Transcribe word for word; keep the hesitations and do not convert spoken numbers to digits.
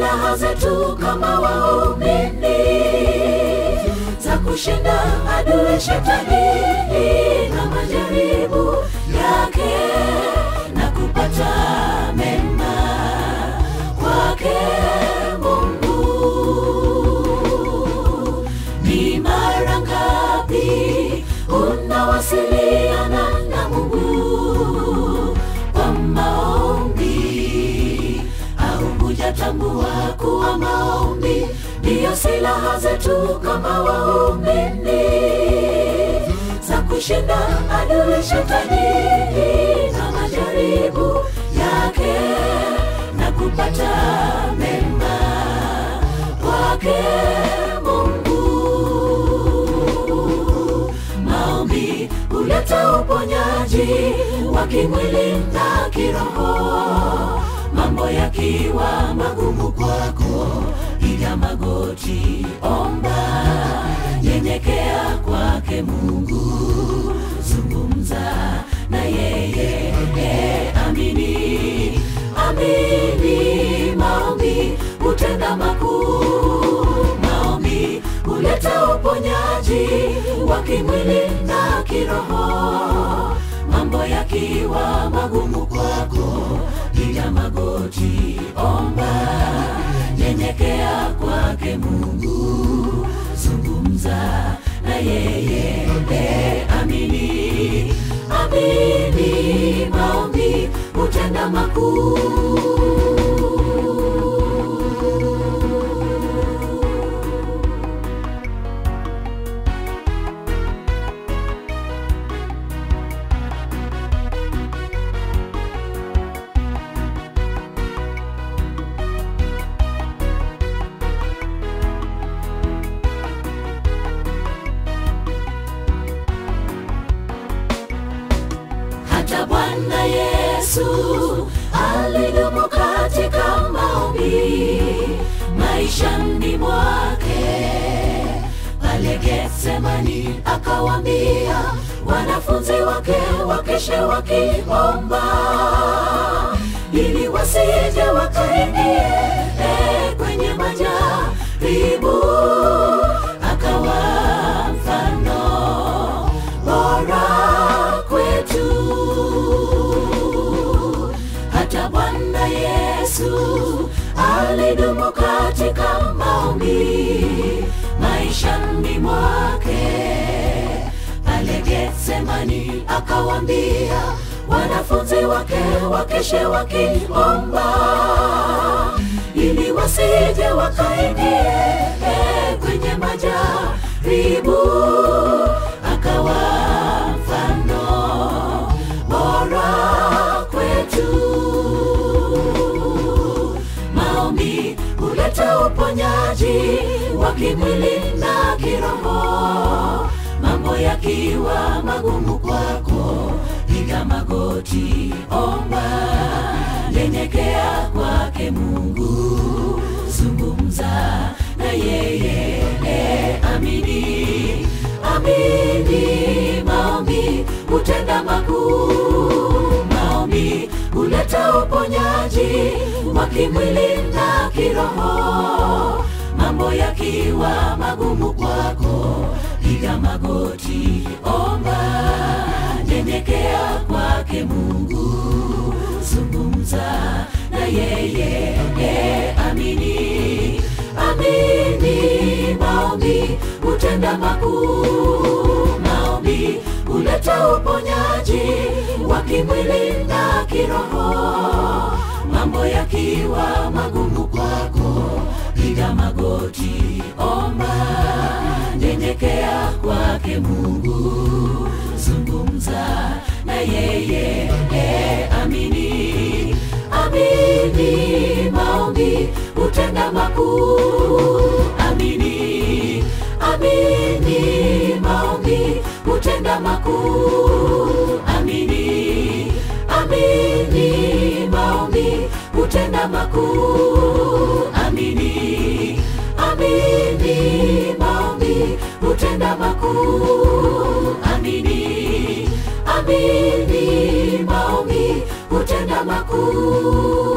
silaha zetu kama waumini za kushinda adui shetani na majaribu yake na kupata mema kwake Mungu. Ni mara ngapi unawasiliana na Mungu kwa maombi, au hujatambua kuwa maombi ndiyo silaha zetu kama waumini za kushinda adui shetani na majaribu yake na kupata mema kwake Mungu. Maombi huleta uponyaji wa kimwili na kiroho. Mambo yakiwa magumu kwako, piga magoti, omba, nyenyekea kwake Mungu, zungumza na yeye, e, amini, amini. Maombi hutenda makuu. Maombi huleta uponyaji wa kimwili na kiroho. Mambo yakiwa magumu kwako, piga magoti, omba, nyenyekea kwake Mungu, zungumza na yeye, e, amini, amini. Maombi hutenda makuu. Hata Bwana Yesu alidumu katika maombi maishani mwake. Pale Getsemani akawaambia wanafunzi wake wakeshe wakiomba, ili wasije wakaingie e, kwenye majaribu. Akawa mfano bora kwetu. Hata Bwana Yesu alidumu katika maombi maishani mwake. Pale Getsemani akawaambia wanafunzi wake wakeshe wakiomba, ili wasije wakaingie e, kwenye majaribu. Akawa mfano bora kwetu. Maombi huleta uponyaji wa kimwili na kiroho. Mambo yakiwa magumu kwako, piga magoti, omba, nyenyekea kwake Mungu, zungumza na yeye, e, amini, amini. Maombi hutenda makuu. Maombi huleta uponyaji wa kimwili na kiroho. Mambo yakiwa magumu kwako, piga magoti, omba, nyenyekea kwake Mungu, zungumza na yeye, e, amini, amini. Maombi hutenda makuu. Maombi huleta uponyaji wa kimwili na kiroho. Mambo yakiwa magumu kwako, piga magoti, omba, nyenyekea kwake Mungu, zungumza na yeye, e, amini, amini. Maombi hutenda makuu. Amini, amini. Maombi hutenda makuu. Amini, amini. Maombi hutenda makuu. Amini, amini. Maombi hutenda makuu. Amini, amini. Maombi hutenda makuu.